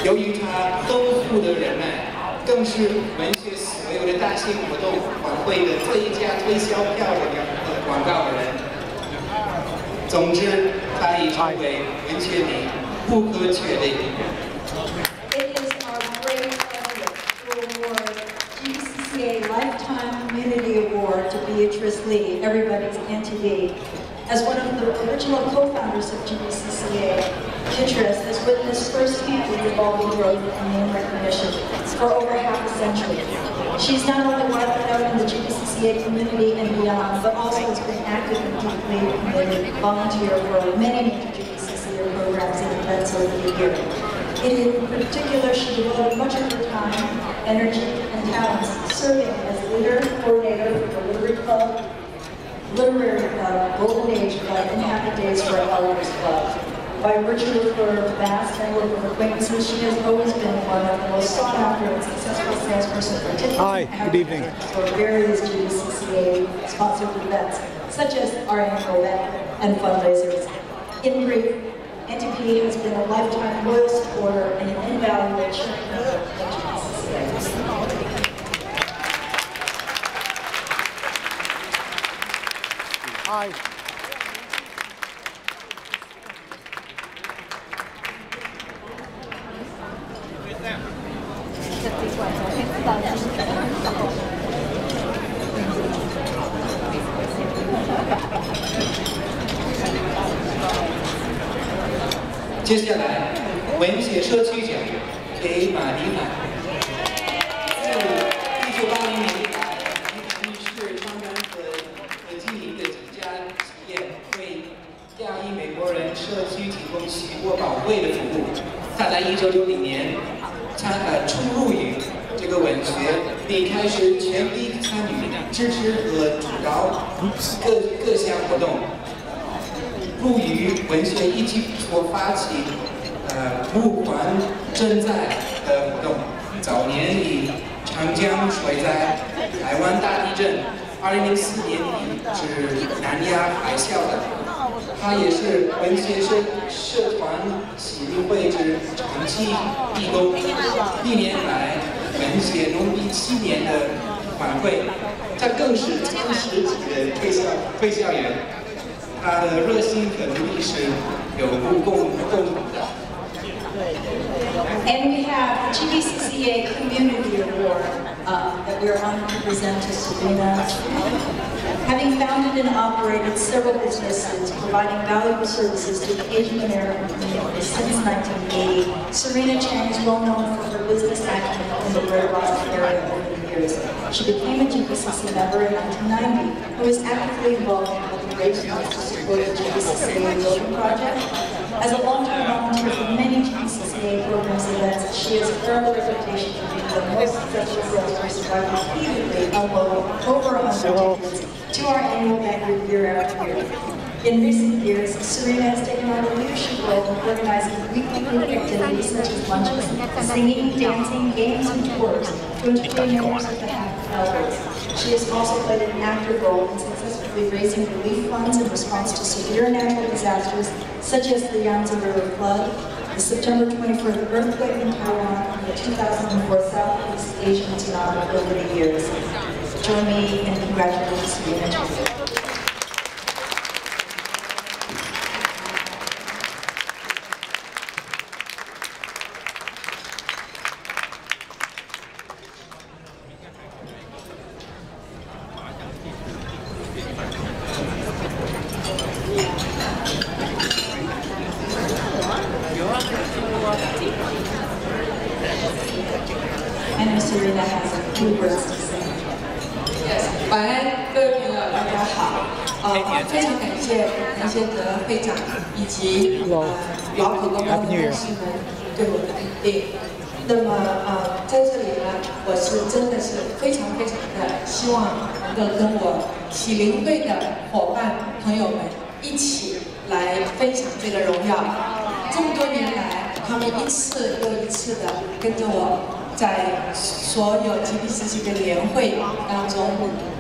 由于他丰富的人脉，更是文学所有的大型活动晚会的最佳推销票的广告人。总之，他已成为文学里不可缺的一员。 GBCCA Lifetime Community Award to Beatrice Lee, everybody's Auntie Lee. As one of the original co-founders of GBCCA, Beatrice has witnessed firsthand the evolving growth and name recognition for over half a century. She's not only widely known in the GBCCA community and beyond, but also has been active and deeply committed volunteer for many major GBCCA programs and events over the years. In particular, she devoted much of her time, energy, and talents serving as leader, coordinator for the Literary Club, Golden Age Club, and Happy Days for Elders Club. By virtue of her vast network of acquaintances, she has always been one of the most sought-after and successful salesperson for tickets for various GBCCA-sponsored events, such as our annual event and fundraisers. In brief, Auntie P has been a lifetime loyal supporter and an invaluable cheerleader of GBCCA. 接下来，文协社区奖给马迪凡。自1980年以来，于是创办和经营的几家企业为亚裔美国人社区提供许多宝贵的服务。他在1960年出入于这个文学，并开始全力参与、支持和主导各项活动。 入于文学一起所发起募款赈灾的活动。早年以长江水灾、台湾大地震、2004年底至南亚海啸等。他也是文学社团协会之长期义工。历年来，文学农历7年的晚会，他更是当时级的推销员。 他的热心和努力是有目共睹的。 And we have the GBCCA Community Award that we're honored to present to Serena. Having founded and operated several businesses providing valuable services to the Asian American community since 1980, Serena Chang is well known for her business acumen in the Greater Boston area over the years. She became a GBCC member in 1990 and was actively involved in helping raise funds to support the GBCCA Building Project. As a long-term volunteer for many GBCCA programs and events, she has earned a reputation for being the most successful salesperson by repeatedly unloading over 100 tickets to our annual banquet year after year. In recent years, Serena has taken on a leadership role in organizing weekly group activities such as lunches, singing, dancing, games, and tours to entertain members of the Elders. She has also played an active role in successfully raising relief funds in response to severe natural disasters such as the Yangtze River flood, the September 24th earthquake in Taiwan, and the 2004 Southeast Asian tsunami over the years. Join me in congratulating Serena. And Serena has a few words to say. Yes， 晚安，各位朋友，大家好。非常感谢谭先德会长以及老口公的同事们对我的肯定。那么在这里呢，我是真的是非常的希望能够跟我喜灵会的伙伴朋友们一起来分享这个荣耀。这么多年来，他们一次又一次的跟着我。 在所有 GBCC 的年会当中，